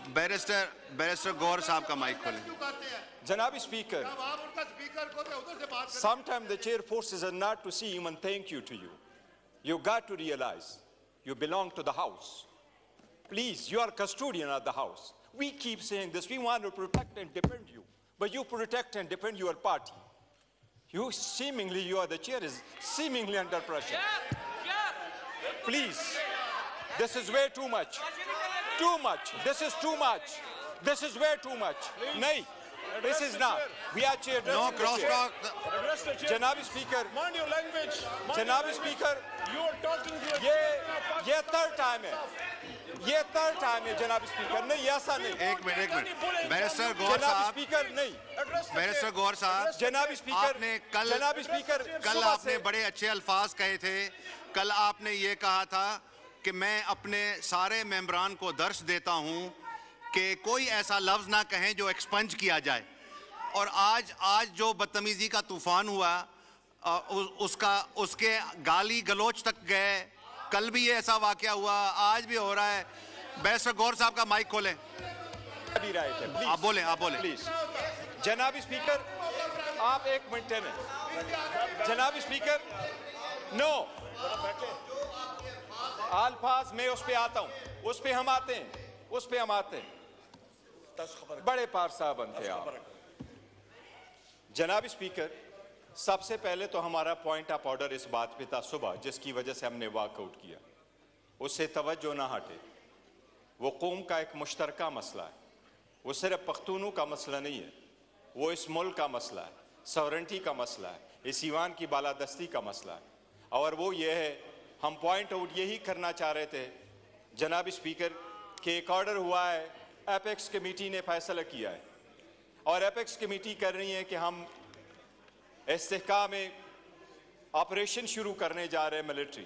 Barrister गौर साहब का mic खोलें। Janabi Speaker, sometimes the chair forces us not to say even thank you to you. You got to realize you belong to the House. Please, you are custodian of the House. We keep saying this. We want to protect and defend you, but you protect and defend your party. You are the chair is seemingly under pressure. Please, this is way too much. Too much. This is too much. This is way too much. Nay, this is not. We are chair. No crosstalk. Janabi Speaker. Mind your language. Janabi Speaker. You are talking to ये third time है. ये third time है जनाब speaker. नहीं ऐसा नहीं. एक minute. Barrister गौर साहब. स्पीकर नहीं. बैरिस्टर गौर साहब. जनाब स्पीकर. आपने कल. जनाब स्पीकर. कल आपने बड़े अच्छे अल्फाज कहे थे. कल आपने ये कहा था कि मैं अपने सारे मेंबरान को दर्श देता हूं कि कोई ऐसा लफ्ज ना कहें जो एक्सपंज किया जाए. और आज जो बदतमीजी का तूफान हुआ उसके गाली गलोच तक गए. कल भी ये ऐसा वाकया हुआ, आज भी हो रहा है. बैरिस्टर गौर साहब का माइक खोलें. आप बोलें प्लीज. जनाब स्पीकर, आप एक मिनट में. जनाब स्पीकर, नो अल्फाज में उस पे आता हूं. उस पे हम आते हैं. बड़े पार साहब बनते हैं आप. जनाब स्पीकर, सबसे पहले तो हमारा पॉइंट ऑफ ऑर्डर इस बात पे था सुबह, जिसकी वजह से हमने वॉकआउट किया. उससे तवज्जो ना हटे. वो कौम का एक मुश्तरका मसला है. वो सिर्फ पख्तूनों का मसला नहीं है, वो इस मुल्क का मसला है. सॉवरेंटी का मसला है. इस ईवान की बालादस्ती का मसला है. और वो ये है, हम पॉइंट आउट यही करना चाह रहे थे जनाब स्पीकर कि एक ऑर्डर हुआ है, एपेक्स कमेटी ने फैसला किया है और एपेक्स कमेटी कर रही है कि हम इस्तेहकाम में ऑपरेशन शुरू करने जा रहे हैं मिलिट्री.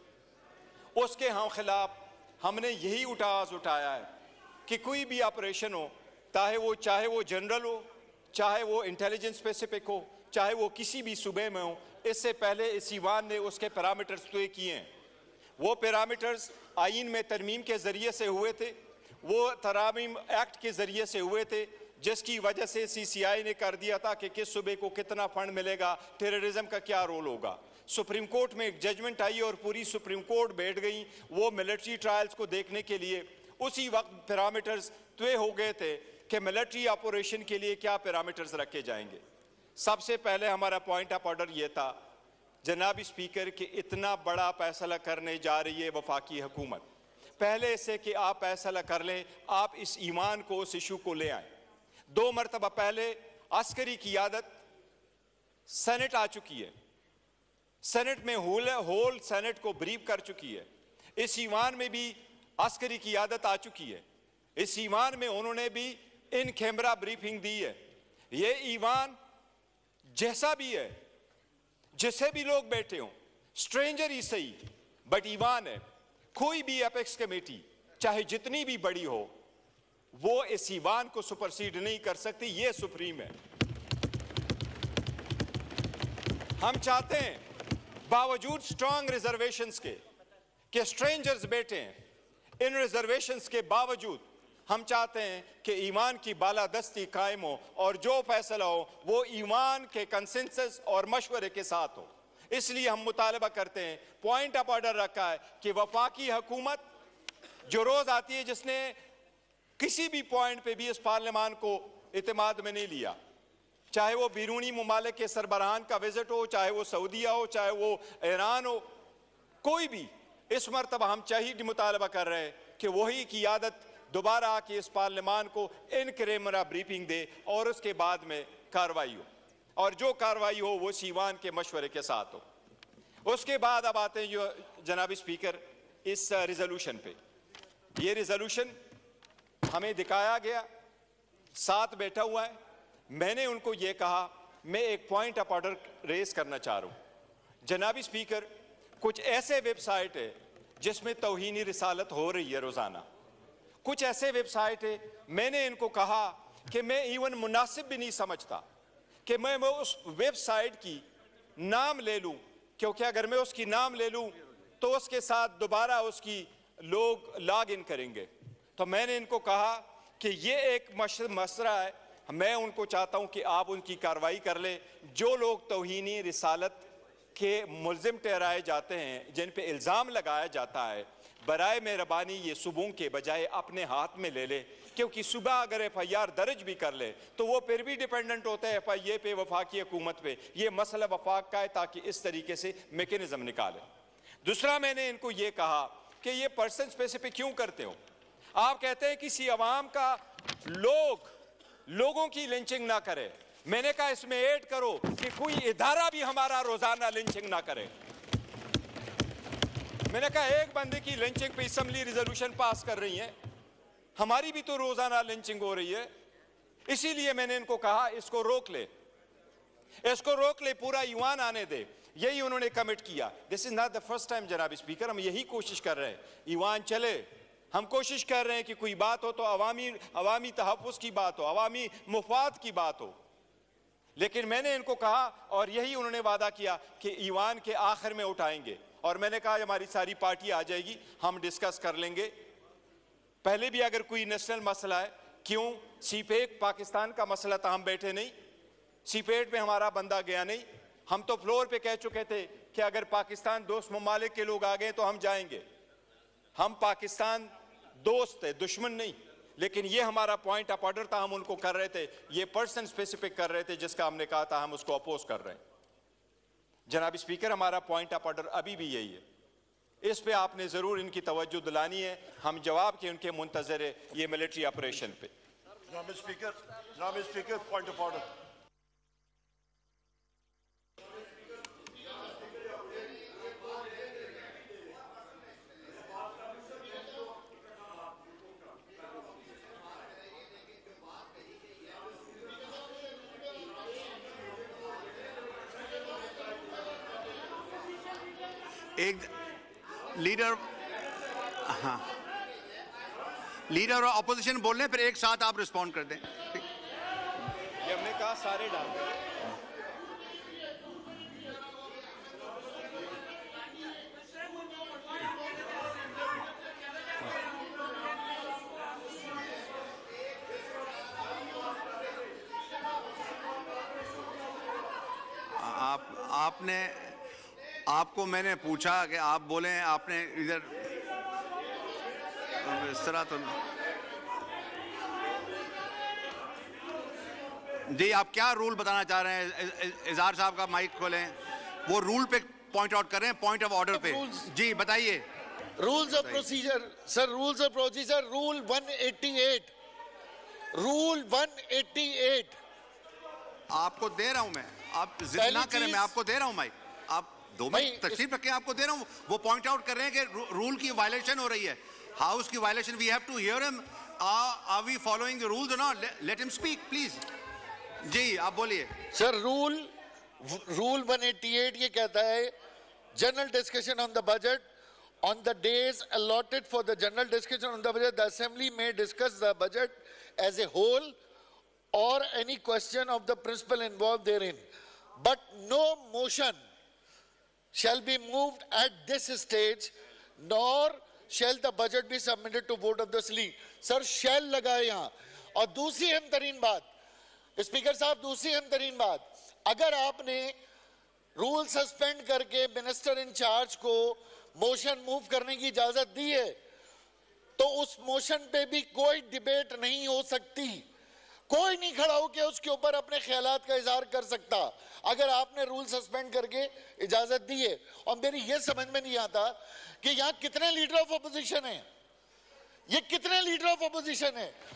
उसके हम खिलाफ हमने यही आवाज़ उठाया है कि कोई भी ऑपरेशन हो, चाहे वो जनरल हो, चाहे वो इंटेलिजेंस स्पेसिफिक हो, चाहे वो किसी भी सूबे में हो, इससे पहले इस ईवान ने उसके पैरामीटर्स तय किए हैं. वो पैरामीटर्स आईन में तरमीम के ज़रिए से हुए थे, वो तरामीम एक्ट के ज़रिए से हुए थे, जिसकी वजह से CCI ने कर दिया था कि किस सूबे को कितना फंड मिलेगा, टेररिज्म का क्या रोल होगा. सुप्रीम कोर्ट में एक जजमेंट आई और पूरी सुप्रीम कोर्ट बैठ गई वो मिलिट्री ट्रायल्स को देखने के लिए. उसी वक्त पैरामीटर्स तय हो गए थे कि मिलिट्री ऑपरेशन के लिए क्या पैरामीटर्स रखे जाएंगे. सबसे पहले हमारा पॉइंट ऑफ ऑर्डर ये था जनाब स्पीकर कि इतना बड़ा फैसला करने जा रही है वफाकी हुकूमत. पहले से कि आप फैसला कर लें, आप इस ईमान को, उस इशू को ले आए. 2 मरतबा पहले अस्करी क़ियादत सेनेट आ चुकी है. सेनेट में होल सेनेट को ब्रीफ कर चुकी है. इस ईमान में भी अस्करी क़ियादत आ चुकी है. इस ईमान में उन्होंने भी इन कैमरा ब्रीफिंग दी है. ये ईमान जैसा भी है, जिसे भी लोग बैठे हों, स्ट्रेंजर ही सही, बट ईमान है. कोई भी एपेक्स कमेटी चाहे जितनी भी बड़ी हो, वो इस ईवान को सुपरसीड नहीं कर सकती. ये सुप्रीम है. हम चाहते हैं बावजूद स्ट्रांग रिजर्वेशंस के कि स्ट्रेंजर्स बैठे हैं, इन रिजर्वेशंस के बावजूद हम चाहते हैं कि ईमान की बालादस्ती कायम हो और जो फैसला हो वो ईमान के कंसेंसस और मशवरे के साथ हो. इसलिए हम मुतालबा करते हैं, पॉइंट ऑफ ऑर्डर रखा है कि वफाकी हुकूमत जो रोज आती है, जिसने किसी भी पॉइंट पे भी इस पार्लियामान को इत्मीनान में नहीं लिया, चाहे वो बैरूनी मुमालिक के सरबराहान का विजिट हो, चाहे वो सऊदीया हो, चाहे वो ईरान हो, कोई भी, इस मरतबा हम चाहिए मुतालबा कर रहे हैं कि वही क़ियादत दोबारा आके इस पार्लियामान को इन कैमरा ब्रीफिंग दे और उसके बाद में कार्रवाई हो, और जो कार्रवाई हो वो सीवान के मशवरे के साथ हो. उसके बाद अब आते हैं जो जनाब स्पीकर इस रिजोल्यूशन पे. ये रिजोल्यूशन हमें दिखाया गया, साथ बैठा हुआ है. मैंने उनको ये कहा, मैं एक पॉइंट ऑफ ऑर्डर रेज करना चाह रहा हूँ जनाब स्पीकर. कुछ ऐसे वेबसाइट है जिसमें तौहीनी रिसालत हो रही है रोज़ाना. कुछ ऐसे वेबसाइट है, मैंने इनको कहा कि मैं इवन मुनासिब भी नहीं समझता कि मैं उस वेबसाइट की नाम ले लूं, क्योंकि अगर मैं उसकी नाम ले लूं तो उसके साथ दोबारा उसकी लोग लॉग इन करेंगे. तो मैंने इनको कहा कि ये एक मसला है, मैं उनको चाहता हूं कि आप उनकी कार्रवाई कर ले। जो लोग तौहीनी रिसालत के मुल्जिम ठहराए जाते हैं, जिन पे इल्ज़ाम लगाया जाता है, बराए मेहरबानी ये सुबह के बजाय अपने हाथ में ले ले, क्योंकि सुबह अगर FIR दर्ज भी कर ले तो वो फिर भी डिपेंडेंट होता है FIA पे, वफाकी हुकूमत पे। ये मसला वफाक का है, ताकि इस तरीके से मैकेनिज्म निकाले। दूसरा, मैंने इनको ये कहा कि ये पर्सन स्पेसिफिक क्यों करते हो? आप कहते हैं किसी अवाम का लोगों की लिंचिंग ना करे। मैंने कहा इसमें ऐड करो कि कोई इदारा भी हमारा रोजाना लिंचिंग ना करे। मैंने कहा एक बंदे की लिंचिंग पे असेंबली रिजोल्यूशन पास कर रही है, हमारी भी तो रोजाना लिंचिंग हो रही है। इसीलिए मैंने इनको कहा इसको रोक ले, पूरा ईवान आने दे। यही उन्होंने कमिट किया। This is not the first time जनाब स्पीकर, हम यही कोशिश कर रहे हैं ईवान चले। हम कोशिश कर रहे हैं कि कोई बात हो तो अवामी तहफ़्फ़ुज़ की बात हो, अवामी मुफाद की बात हो। लेकिन मैंने इनको कहा, और यही उन्होंने वादा किया कि ईवान के आखिर में उठाएंगे। और मैंने कहा हमारी सारी पार्टी आ जाएगी, हम डिस्कस कर लेंगे। पहले भी अगर कोई नेशनल मसला है, क्यों सीपेक पाकिस्तान का मसला था, हम बैठे नहीं, सीपेट में हमारा बंदा गया नहीं। हम तो फ्लोर पे कह चुके थे कि अगर पाकिस्तान दोस्त ममालिक के लोग आ गए तो हम जाएंगे। हम पाकिस्तान दोस्त है, दुश्मन नहीं। लेकिन ये हमारा पॉइंट ऑफ ऑर्डर था, हम उनको कर रहे थे। ये पर्सन स्पेसिफिक कर रहे थे जिसका हमने कहा था हम उसको अपोज कर रहे हैं। जनाब स्पीकर, हमारा पॉइंट ऑफ ऑर्डर अभी भी यही है। इस पे आपने जरूर इनकी तवज्जो दिलानी है। हम जवाब के उनके मुंतजर है ये मिलिट्री ऑपरेशन पे। जनाब स्पीकर, पॉइंट ऑफ ऑर्डर। एक लीडर, हाँ, लीडर और ऑपोजिशन बोल रहे हैं, फिर एक साथ आप रिस्पॉन्ड कर दें। ये हमने कहा सारे डाल दें। आपको मैंने पूछा कि आप बोले, आपने इधर इस तरह तो जी। आप क्या रूल बताना चाह रहे हैं? इजहार साहब का माइक खोलें, वो रूल पे पॉइंट आउट कर रहे हैं, पॉइंट ऑफ ऑर्डर पे। जी बताइए। Rules of procedure sir, rules of procedure, rule 188, rule 188 आपको दे रहा हूं मैं, आप जिद ना करें, मैं आपको दे रहा हूं माइक। आप 2 मिनट तशरीफ रखें, आपको दे रहा हूं। वो पॉइंट आउट कर रहे हैं कि रूल की वायलेशन हो रही है, हाउस की violation. We have to hear him. Are we following the rules or not? Let him speak please. जी आप बोलिए। सर, रूल 188 ये कहता है, general discussion on the budget, on the days allotted for the general discussion on the budget, the assembly may discuss the budget as a whole or any question of the principle involved therein, but no motion shall be moved at this stage, nor shall the budget be submitted to vote of the assembly. Sir, shall लगा है यहाँ। और दूसरी अहम तरीन बात, speaker साहब, दूसरी अहम तरीन बात, अगर आपने रूल सस्पेंड करके मिनिस्टर इंचार्ज को मोशन मूव करने की इजाजत दी है, तो उस मोशन पे भी कोई डिबेट नहीं हो सकती। कोई नहीं खड़ा होकर उसके ऊपर अपने ख्यालात का इजहार कर सकता, अगर आपने रूल सस्पेंड करके इजाजत दी है। और मेरी ये समझ में नहीं आता कि यहाँ कितने लीडर ऑफ अपोजिशन हैं, ये कितने लीडर ऑफ अपोजिशन है।